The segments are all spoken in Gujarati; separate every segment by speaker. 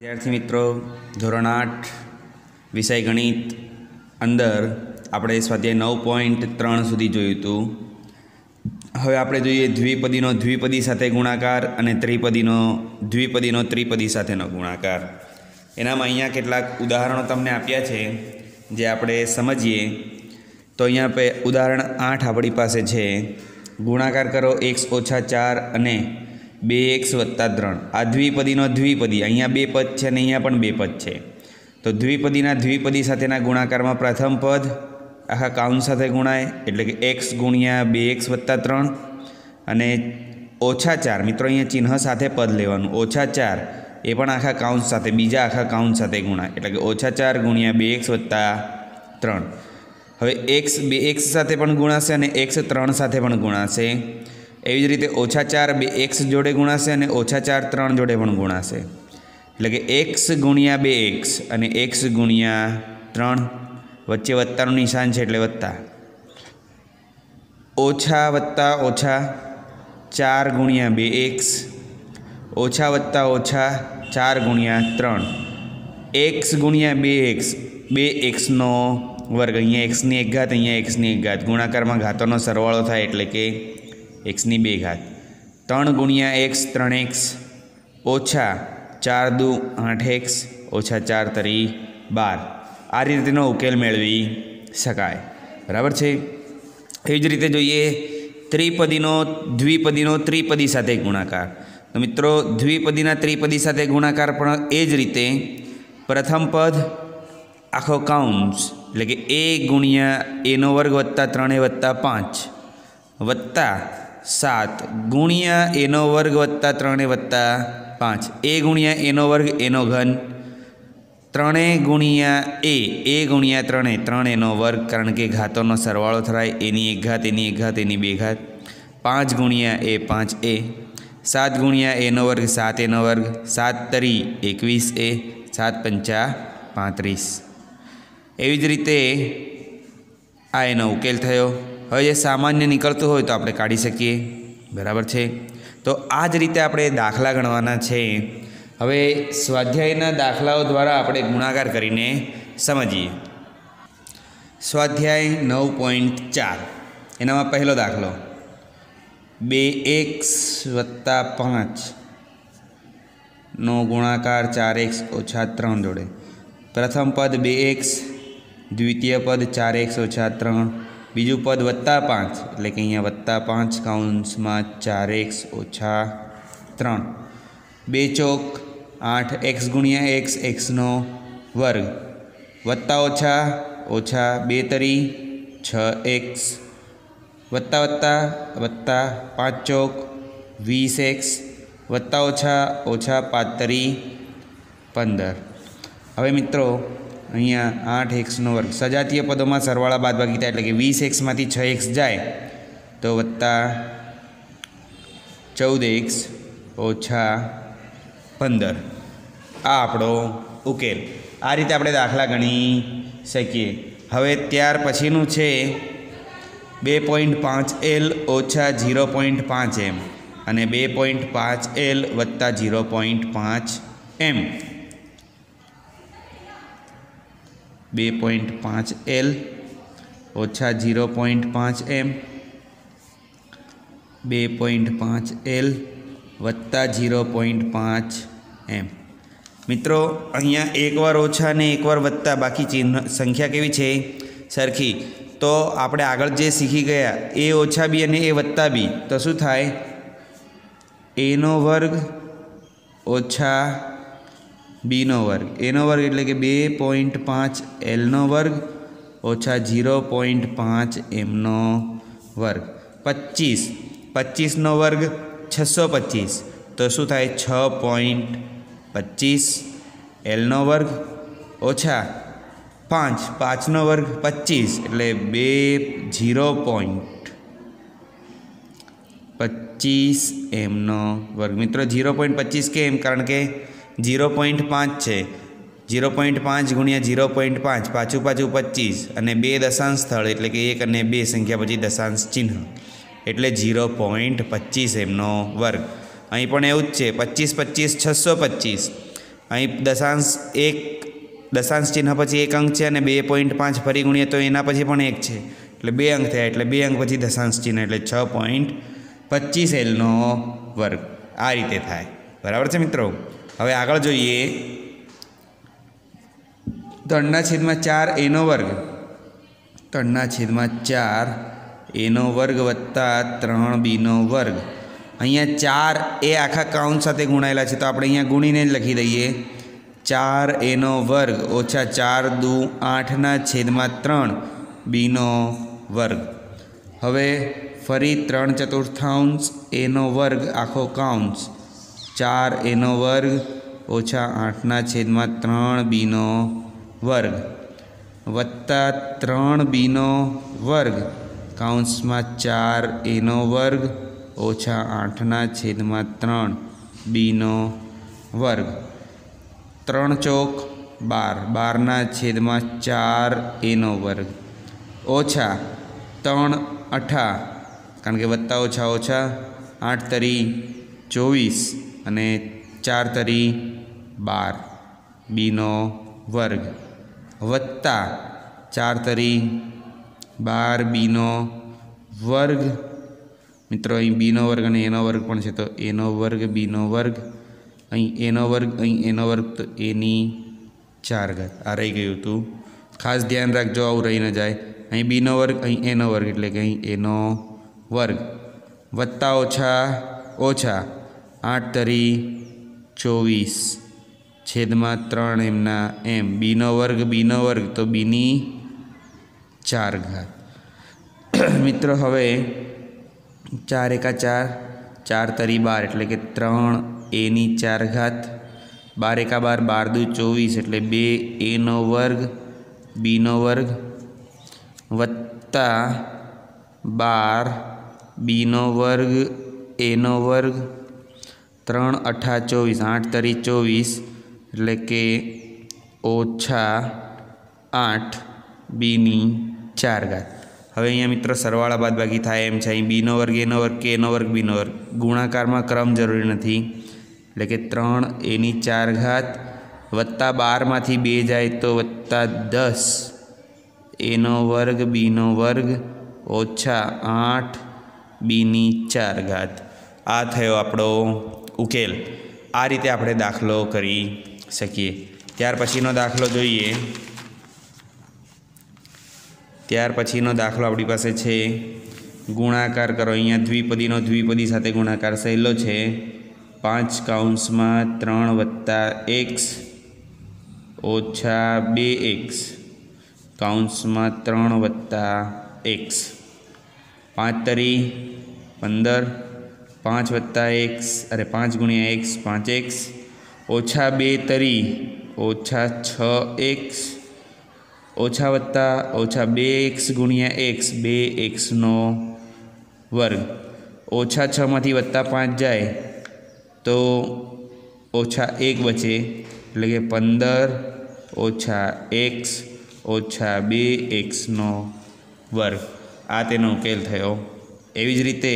Speaker 1: विद्यार्थी मित्रों धोरण 8 विषय गणित अंदर આપણે સ્વાધ્યાય 9.3 સુધી જોયું હતું। હવે આપણે જોઈએ દ્વિપદીનો દ્વિપદી સાથે ગુણાકાર અને ત્રિપદીનો દ્વિપદીનો ત્રિપદી સાથેનો ગુણાકાર। એનામાં અહીંયા કેટલાક ઉદાહરણો તમને આપ્યા છે જે આપણે સમજીએ। તો અહીંયા पे ઉદાહરણ 8 આપણી પાસે છે। ગુણાકાર કરો x - 4 અને 2x + 3। આ દ્વિપદીનો દ્વિપદી, અહીંયા બે પદ છે અને અહીંયા પણ બે પદ છે। તો દ્વિપદીના દ્વિપદી સાથેના ગુણાકારમાં પ્રથમ પદ આખા કાઉન્સ સાથે ગુણાય એટલે કે x × 2x + 3 અને -4 મિત્રો અહીંયા ચિહ્ન સાથે પદ લેવાનું। -4 એ પણ આખા કાઉન્સ સાથે બીજા આખા કાઉન્સ સાથે ગુણાય એટલે કે -4 × 2x + 3। હવે x 2x સાથે પણ ગુણાશે અને x 3 સાથે પણ ગુણાશે। એવી જ રીતે -4 2x જોડે ગુણાશે અને -4 3 જોડે પણ ગુણાશે એટલે કે x × 2x અને x × 3 વચ્ચે વત્તાનું નિશાન છે એટલે વત્તા। ઓછા વત્તા ઓછા 4 × 2x ઓછા વત્તા ઓછા 4 × 3 x × 2x 2xનો વર્ગ, અહીંયા xની એક ઘાત અહીંયા xની એક ઘાત, ગુણાકારમાં ઘાતોનો સરવાળો થાય એટલે કે xની 2 ઘાત। 3 × x 3x ઓછા 4 × 2 8x ઓછા 4 × 3 12। આ રીતનો ઉકેલ મેળવી શકાય, બરાબર છે। એવી જ રીતે જોઈએ ત્રિપદીનો દ્વિપદીનો ત્રિપદી સાથે ગુણાકાર। તો મિત્રો દ્વિપદીના ત્રિપદી સાથે ગુણાકાર પણ એ જ રીતે પ્રથમ પદ આખો કાઉન્સ એટલે કે a × a² + 3a + 5 વત્તા 7 × a² + 3a + 5 a × a² એનો ઘન 3a × a × 3a 3a² કારણ કે ઘાતોનો સરવાળો થાય, એની એક ઘાત એની એક ઘાત એની 2 ઘાત। 5 × a 5a 7 × a² 7a², 7 તરી 21a 7 પંચા 35। એવી જ રીતે આ એનો ઉકેલ થયો। હવે જે સામાન્ય નીકળતું હોય તો આપણે કાઢી શકીએ, બરાબર છે। તો આ જ રીતે આપણે દાખલા ગણવાના છે। હવે સ્વાધ્યાયના દાખલાઓ દ્વારા આપણે ગુણાકાર કરીને સમજીએ। સ્વાધ્યાય 9.4 એનામાં પહેલો દાખલો 2x + 5 નો ગુણાકાર 4x - 3 જોડે। પ્રથમ પદ 2x, દ્વિતીય પદ 4x - 3, બીજું પદ +5 એટલે કે અહીંયા +5 કૌંસમાં 4x - 3। 2 ચોક 8x × x xનો વર્ગ વત્તા ઓછા ઓછા 2 તરી 6x વત્તા વત્તા વત્તા 5 ચોક 20x વત્તા ઓછા ઓછા 5 તરી 15। હવે મિત્રો અહીંયા 8xનો વર્ગ સજાતીય પદોમાં સરવાળા બાદબાકી થાય એટલે કે 20x માંથી 6x જાય તો વત્તા 14x ઓછા 15। આ આપણો ઉકેલ। આ રીતે આપણે દાખલા ગણી શકીએ। હવે ત્યાર પછીનું છે 2.5l ઓછા 0.5m અને 2.5l વત્તા 0.5m। 2.5l ઓછા 0.5m 2.5l વત્તા 0.5m। મિત્રો અહીંયા એકવાર ઓછા અને એકવાર વત્તા, બાકી ચિહ્ન સંખ્યા કેવી છે સરખી। તો આપણે આગળ જે શીખી ગયા a ઓછા b અને a વત્તા b તો શું થાય a² ઓછા b² એનો વર્ગ એટલે કે 2.5l² ઓછા 0.5m²। 25 25નો વર્ગ 625 તો શું થાય 6.25l² ઓછા 5 5નો વર્ગ 25 એટલે 0.25m²। મિત્રો 0.25 કેમ? કારણ કે 0.5 છે, 0.5 × 0.5 પાછું 25 અને 2 દશાંશ સ્થળ એટલે કે 1 અને 2 સંખ્યા પછી દશાંશ ચિહ્ન એટલે 0.25m²। અહીં પણ એવું જ છે 25 25 625 અહીં દશાંશ ચિહ્ન પછી 1 અંક છે અને 2.5 ફરી ગુણીએ તો એના પછી પણ 1 છે એટલે 2 અંક થયા એટલે 2 અંક પછી દશાંશ ચિહ્ન એટલે 6.25 Lનો વર્ગ આ રીતે થાય બરાબર છે મિત્રો। હવે આગળ જોઈએ 3/4 એનો વર્ગ 3/4 એનો વર્ગ વત્તા 3bનો વર્ગ। અહીંયા 4 એ આખા કાઉન્ટ સાથે ગુણાયેલા છે તો આપણે અહીંયા ગુણીને જ લખી દઈએ 4 એનો વર્ગ ઓછા 4 દુ 8/3 બીનો વર્ગ। હવે ફરી 3/4 એનો વર્ગ આખો કાઉન્સ 4 એનો વર્ગ ઓછા 8/3 બીનો વર્ગ વત્તા 3bનો વર્ગ કાઉન્સમાં 4 એનો વર્ગ ઓછા 8/3 બીનો વર્ગ। 3 ચોક 12 12/4 એનો વર્ગ ઓછા 3 અઠા કારણ કે વત્તા ઓછા ઓછા 8 તરી 24 અને 4 તરી 12 બીનો વર્ગ વત્તા 4 તરી 12 બીનો વર્ગ। મિત્રો અહીં બીનો વર્ગ અને એનો વર્ગ પણ છે તો એનો વર્ગ બીનો વર્ગ અહીં એનો વર્ગ અહીં એનો વર્ગ તો એની 4 ઘાત આ રહી ગયું હતું ખાસ ધ્યાન રાખજો આવું રહી ન જાય। અહીં બીનો વર્ગ અહીં એનો વર્ગ એટલે કે અહીં એનો વર્ગ વત્તા ઓછા ઓછા 8 તરી 24/3 એમના એમ બીનો વર્ગ તો બીની 4 ઘાત। મિત્રો હવે 4 એકા 4 4 તરી 12 એટલે કે 3 એની 4 ઘાત 12 એકા 12 12 દુ 24 એટલે 2 એનો વર્ગ બીનો વર્ગ વત્તા 12 બીનો વર્ગ એનો વર્ગ 3 અઠા 24 8 તરી 24 એટલે કે ઓછા 8 બીની 4 ઘાત। હવે અહીંયા મિત્રો સરવાળા બાદબાકી થાય એમ છે। અહીં બીનો વર્ગ એનો વર્ગ કે એનો વર્ગ બીનો વર્ગ ગુણાકારમાં ક્રમ જરૂરી નથી એટલે કે 3 એની 4 ઘાત વત્તા 12માંથી 2 જાય તો વત્તા 10 એનો વર્ગ બીનો વર્ગ ઓછા 8 બીની 4 ઘાત। આ થયો આપણો ઉકેલ। આ રીતે આપણે દાખલો કરી શકીએ। ત્યાર પછીનો દાખલો જોઈએ। ત્યાર પછીનો દાખલો આપણી પાસે છે ગુણાકાર કરો। અહીંયા દ્વિપદી સાથે ગુણાકાર સહેલો છે। 5/3 વત્તા x ઓછા 2x કાઉન્સમાં 3 વત્તા x 5 તરી 15 5 વત્તા x 5 ગુણ્યા x 5x ઓછા 2 તરી ઓછા 6x ઓછા વત્તા ઓછા 2x ગુણ્યા x 2xનો વર્ગ ઓછા 6માંથી વત્તા 5 જાય તો ઓછા 1 બચે એટલે કે 15 ઓછા x ઓછા 2xનો વર્ગ। આ તેનો ઉકેલ થયો। એવી જ રીતે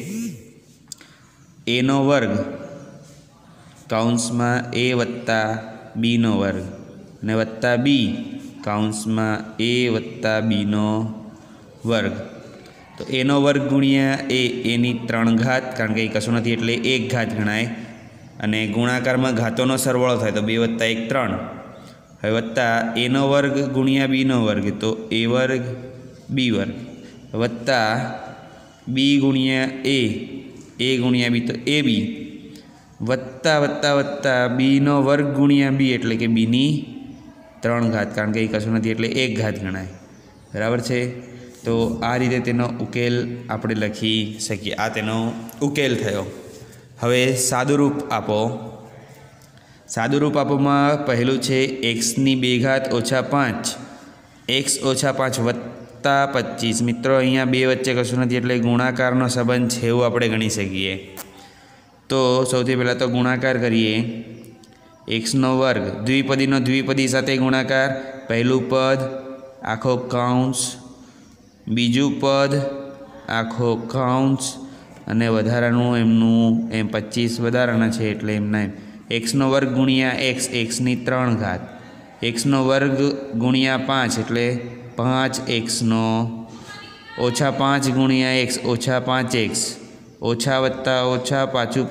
Speaker 1: એનો વર્ગ કાઉન્સમાં a વત્તા બીનો વર્ગ અને વત્તા બી કાઉન્સમાં a વત્તા બીનો વર્ગ તો એનો વર્ગ ગુણ્યા એની 3 ઘાત કારણ કે એ કશું નથી એટલે 1 ઘાત ગણાય અને ગુણાકારમાં ઘાતોનો સરવાળો થાય તો 2 વત્તા 1 3 હવે વત્તા એનો વર્ગ ગુણ્યા બીનો વર્ગ તો a વર્ગ બી વર્ગ વત્તા બી ગુણ્યા એ ગુણ્યા બી તો એ બી વત્તા વત્તા વત્તા બીનો વર્ગ ગુણ્યા બી એટલે કે બીની 3 ઘાત કારણ કે એ કશું નથી એટલે 1 ઘાત ગણાય બરાબર છે। તો આ રીતે તેનો ઉકેલ આપણે લખી શકીએ। આ તેનો ઉકેલ થયો। હવે સાદુરૂપ આપો। સાદુરૂપ આપોમાં પહેલું છે x² ઓછા 5 x ઓછા 5 વત્તા 25। મિત્રો અહીંયા 2 વચ્ચે કશું નથી એટલે ગુણાકારનો સંબંધ છે એવું આપણે ગણી શકીએ। તો સૌથી પહેલાં તો ગુણાકાર કરીએ। xનો વર્ગ દ્વિપદી સાથે ગુણાકાર પહેલું પદ આખો કાઉન્સ બીજું પદ આખો કાઉન્સ અને વધારાનું એમનું એમ 25 વધારાના છે એટલે એમના એમ एक्सનો વર્ગ ગુણ્યા એક્સ એક્સની 3 ઘાત એક્સનો વર્ગ ગુણ્યા 5 એટલે 5x ઓછા 5 ગુણ્યા એક્સ ઓછા 5x ઓછા વત્તા ઓછા પાછું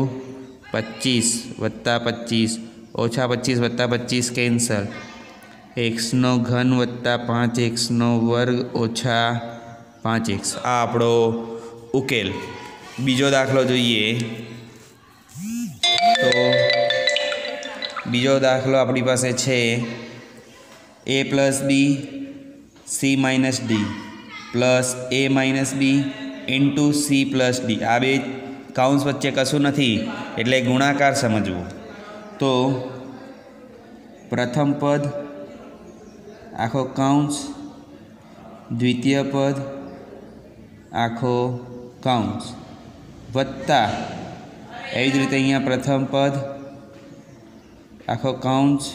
Speaker 1: 25 વત્તા 25 ઓછા 25 વત્તા 25 કેન્સલ एक्सનો ઘન વત્તા 5xનો વર્ગ ઓછા 5x આ આપણો ઉકેલ। બીજો દાખલો જોઈએ તો બીજો દાખલો આપણી પાસે છે a + b c - d plus a - b into c + d। આ બે કાઉન્સ વચ્ચે કશું નથી એટલે ગુણાકાર સમજવું। તો પ્રથમ પદ आखो काउंस द्वितीय पद आखो काउंस वत्ता एवी ज रीते अहींया प्रथम पद आखो काउंस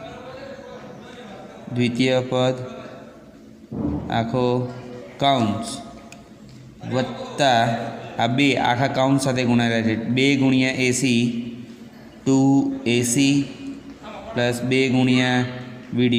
Speaker 1: द्वितीय पद आखो काउंस वत्ता आ बे आखा काउंस साथे गुणायेला छे 2 गुणिया AC 2AC प्लस 2 गुणिया BD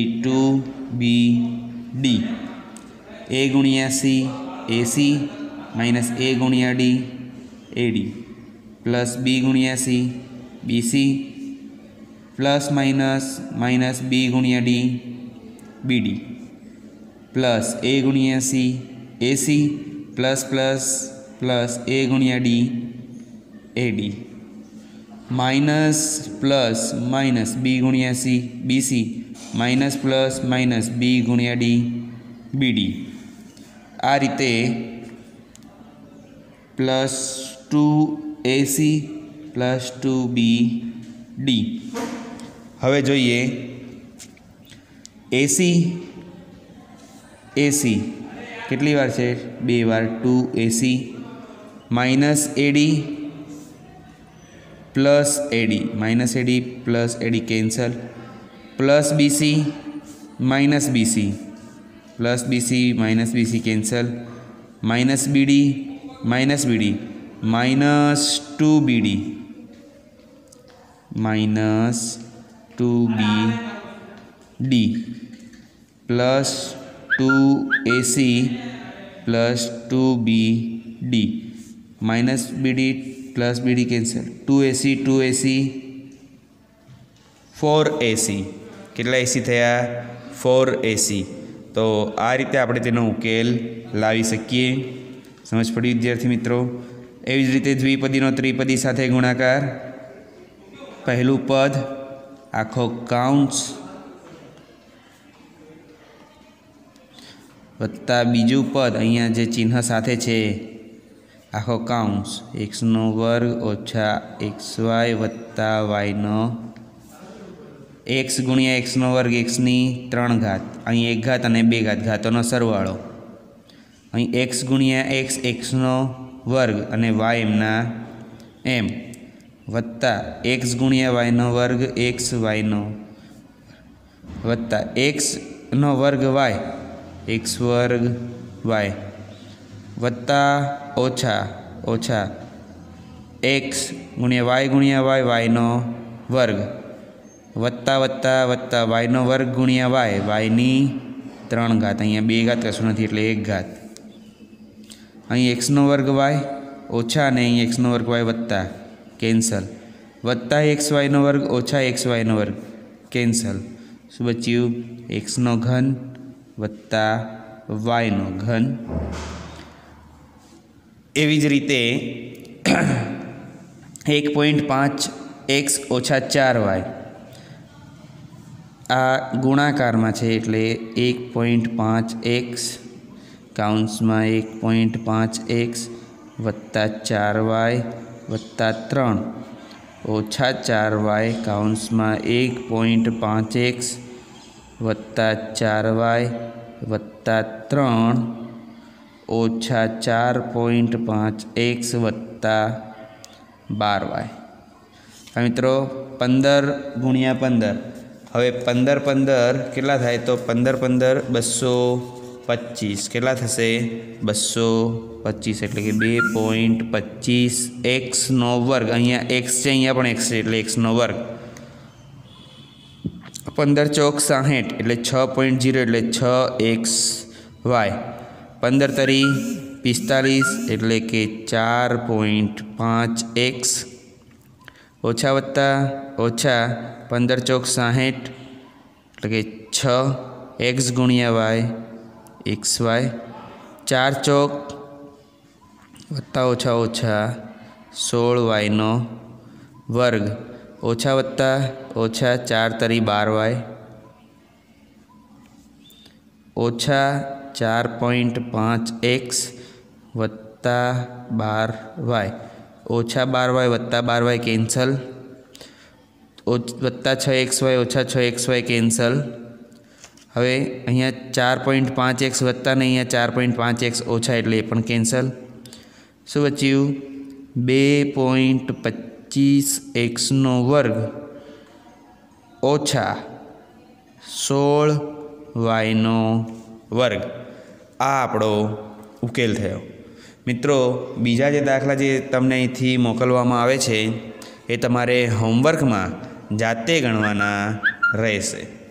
Speaker 1: 2BD A गुणिया C AC माइनस A गुणिया D AD प्लस B गुणिया C BC plus minus minus B गुणिया D BD प्लस A गुणिया C AC plus plus plus A गुणिया D AD minus plus minus B गुणिया C BC minus plus minus B गुणिया D BD आ रीते प्लस 2AC प्लस 2BD। हवे जोईए AC AC केटली वार छे 2 वार 2AC minus AD plus AD minus AD plus AD cancel plus BC minus BC plus BC minus BC cancel minus BD minus BD minus 2BD minus 2BD plus 2AC plus 2BD minus BD plus BD cancel 2AC 2AC 4AC કેટલા AC થયા 4AC। તો આ રીતે આપણે તેનો ઉકેલ લાવી શકીએ। સમજ પડી વિદ્યાર્થી મિત્રો। એવી જ રીતે દ્વિપદીનો ત્રિપદી સાથે ગુણાકાર પહેલું પદ આખો કાઉન્સ વત્તા બીજું પદ અહીંયા જે ચિહ્ન સાથે છે આખો કાઉન્સ x² ઓછા xy વત્તા yનો x गुणिया x² एक्सनी 3 घात अहीं 1 घात अने 2 घात घातों सरवाळो अहीं x गुणिया x x² अने y एमना एम वत्ता x गुणिया y² x y वत्ता x² y x² y वत्ता ओछा ओछा x गुणिया y y² वत्ता वत्ता वत्ता y² गुणिया y नी 3 घात अहीं 2 घात कशुं नथी एटले 1 घात अहीं x² y ओछा ने अहीं x² y वत्ता कैंसल वत्ता xy² ओछा xy² कैंसल शुं बच्युं x3 वत्ता y3। एवी ज रीते 1.5 x ओछा 4y आ गुणाकार में है एटले 1.5 x काउंस में 1.5 x वत्ता 4y वत्ता 3 ओछा 4y काउंस में 1.5 x वत्ता 4y वत्ता 3 ओछा 4.5 x वत्ता 12y। मित्रों 15 गुणिया 15 हवे 15 15 केटला थाय तो 15 15 250 25 કેટલા થશે 225 એટલે કે 2.25 એક્સનો વર્ગ. અહીંયા એક્સ છે, અહીંયા પણ એક્સ છે એટલે એક્સનો વર્ગ. 15 ચોક 60 એટલે 6.0 એટલે 6xy. 15 તરી 45 એટલે કે 4.5x. ઓછા વત્તા ઓછા 15 ચોક 60 એટલે કે 6x ગુણ્યા y xy. 4 ચોક વત્તા ઓછા ઓછા 16y નો વર્ગ. ઓછા વત્તા ઓછા 4 તરી 12y ઓછા 4.5x વત્તા 12y. ઓછા 12y વત્તા 12y કેન્સલ. વત્તા 6xy ઓછા 6xy કેન્સલ. હવે અહીંયા 4.5x વત્તા ને અહીંયા 4.5x ઓછા એટલે એ પણ કેન્સલ. શું બચ્યું 2.25xનો વર્ગ ઓછા 16yનો વર્ગ. આ આપણો ઉકેલ થયો. મિત્રો, બીજા જે દાખલા જે તમને અહીંથી મોકલવામાં આવે છે એ તમારે હોમવર્કમાં જાતે ગણવાના રહેશે.